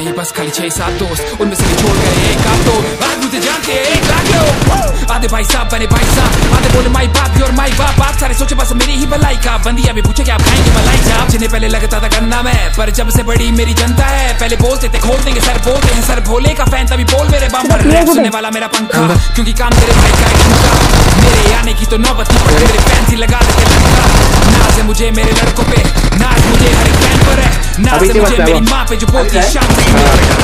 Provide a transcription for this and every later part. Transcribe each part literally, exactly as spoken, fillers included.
नहीं बस खाली छह सात दोस्त, उनमें से छोड़ गए एक आप दो। आज मुझे जानते हैं एक लाख लोग, आधे भाई साहब बने भाई साहब, आधे बोले माई बाप और माई बाप। आप सारे सोचे बस मेरी ही भलाई का, बंदिया भी पूछे क्या आप खाएंगे मलाई चाप। जिन्हें पहले लगता था गन्ना में, पर जब से बड़ी मेरी जनता है, पहले बोलते थे खोल देंगे सर, बोलते हैं सर भोले का फैन, तभी बोल मेरे बम पर रैप सुनने वाला मेरा पंखा, क्योंकि काम तेरे भाई का एक झूठा। मेरे आने की तो नौबत ही पड़े, मेरे फैंस ही लगा देते लड़का। नाज है मुझे मेरे लड़कों पे, नाज मुझे हर एक फैन पर है, नाज है मुझे मेरी माँ पे जो बोलती है शाम से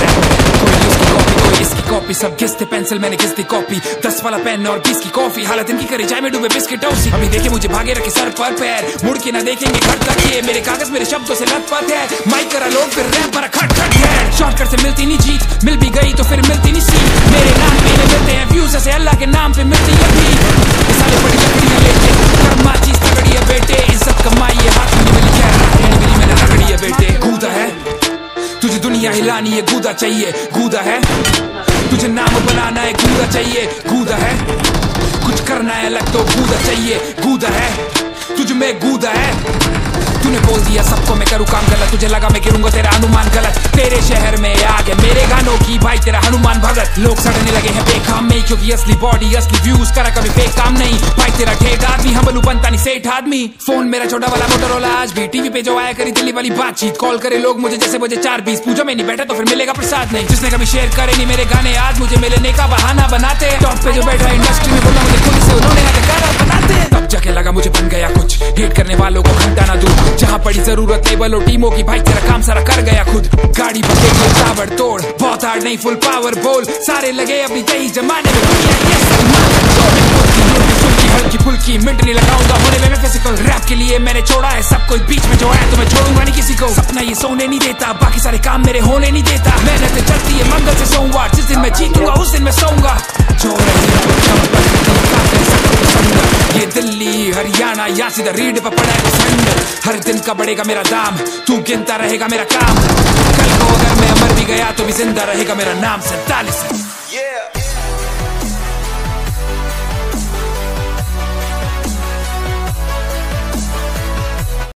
कोई इसकी कॉपी। सब घिसते पेंसिल मैंने घिसती कॉपी, दस वाला पेन और बीस की कॉफी। हालत इनकी करे जाए में डूबे बिस्किट टॉफी। अभी देखे मुझे भागे रखे सर पर पैर, मुड़ के ना देखेंगे घर तक ये, मेरे कागज मेरे शब्दों से लथपथ है। माइक करा लोड फिर रैप पर खट खट है, शॉर्टकट से मिलती नहीं जीत, मिल भी गई तो फिर मिलती नहीं सीट। मेरे नाम पे मिलते हैं व्यूज, ऐसे अल्लाह के नाम पे मिलती है भी। साले बड़ी लकड़ियां लेके कर्मा चीज तगड़ी है बेटे, इज्जत कमाई है हाथ में मिली क्या नहीं मिली मैंने रगड़ी है बेटे। गूदा है तुझे दुनिया हिलानी है, गूदा चाहिए गूदा है तुझे नाम बनाना है, गूदा चाहिए गूदा है कुछ करना है अलग तो गूदा चाहिए गूदा है तुझ में गूदा है। तूने बोल दिया सबको मैं करूँ काम गलत, तुझे लगा मैं गिरूंगा तेरा अनुमान गलत। तेरे शहर में आ गया मेरे गानों की भाई तेरा हनुमान भगत। लोग सड़ने लगे हैं बेकाम में, क्योंकि असली बॉडी असली व्यूज करा कभी फेक काम नहीं। भाई तेरा ठेठ आदमी हम बनू बनता नहीं सेठ आदमी। फोन मेरा छोटा वाला मोटरोला आज भी, टीवी पे जो आया करी दिल्ली वाली बातचीत। कॉल करे लोग मुझे जैसे मुझे चार बीस, पूजा में नहीं बैठा तो फिर मिलेगा प्रसाद नहीं। जिसने कभी शेयर करे नहीं मेरे गाने आज मुझे मिलने का बहाना बनाते। टॉप पे जो बैठा इंडस्ट्री में बोला मुझे खुद से उन्होंने आगे गाना बनाते। तब जाके लगा मुझे बन गया कुछ, हेट करने वालों को घंटा ना दूं। जहाँ पड़ी जरूरत टेबल और टीमों की, भाई तेरा काम सारा कर गया खुद। गाड़ी बदले को ताबड़ तोड़, बहुत हार्ड नहीं फुल पावर बोल। सारे लगे अभी यही जमाने में, हल्की फुल्की मिनट नहीं लगाऊंगा होने में मैं फिजिकल। रैप के लिए मैंने छोड़ा है सब कुछ, बीच में जो है तो मैं छोड़ूंगा नहीं किसी को। सपना ये सोने नहीं देता, बाकी सारे काम मेरे होने नहीं देता। मेहनत चलती है मंगल से सोमवार, जिस दिन मैं जीतूंगा उस दिन मैं सोऊंगा। जो ये दिल्ली हरियाणा या सीधा रीड पर पड़ा है संड, हर दिन का बढ़ेगा मेरा दाम, तू गिनता रहेगा मेरा काम। कल को अगर मैं मर भी गया तो भी जिंदा रहेगा मेरा नाम सैंतालीस।